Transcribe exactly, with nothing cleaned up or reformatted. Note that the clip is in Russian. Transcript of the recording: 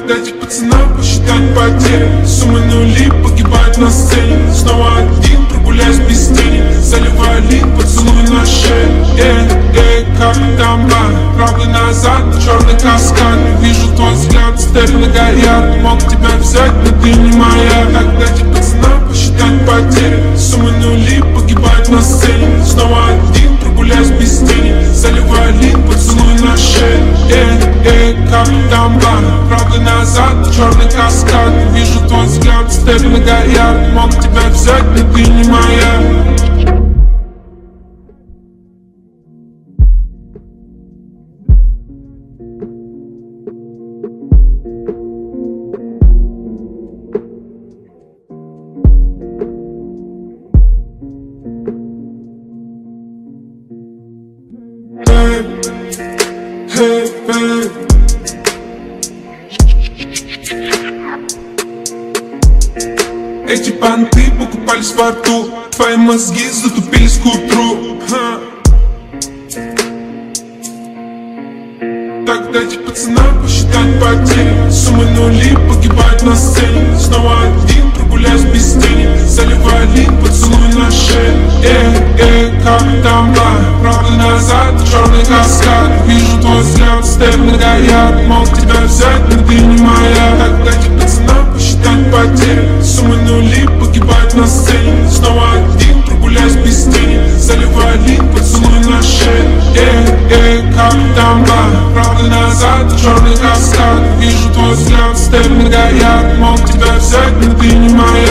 дайте пацанам посчитать потери. Суммы нули погибают на сцене. Снова один, прогуляюсь без тени. Заливаю лин, поцелуй на шею. Эй, эй, как там, а? Правый назад, черный каскад. Вижу твой взгляд, степь многоярд. Мог тебя взять, но ты не моя. Так дайте пацанам посчитать потери. Суммы нули погибают на сцене. Снова один, прогуляюсь без тени. Заливаю лин, поцелуй на шею. Эй, эй, как там, а? Правый назад, черный каскад. Вижу твой взгляд, степь многоярд. Мог тебя взять, но ты не моя. Hey, hey. Эти понты покупались во рту. Твои мозги затупились к утру. Ха. Так дайте пацанам посчитать потери. Суммы нули погибают на сцене. Снова один, прогуляюсь без тени. Заливаю лин, поцелуй на шею. Эй, эй, как там, а? Правый назад, черный каскад. Вижу твой взгляд, степь многоярд. Мог тебя взять, но ты не моя. Так дайте пацанам посчитать потери. Суммы нули погибают на сцене. Снова один, прогуляюсь без тени. Заливаю лин, поцелуй на шею. Эй, эй, как там, а? Правый назад, черный каскад. Вижу твой взгляд, степь многоярд. Мог тебя взять, но ты не моя.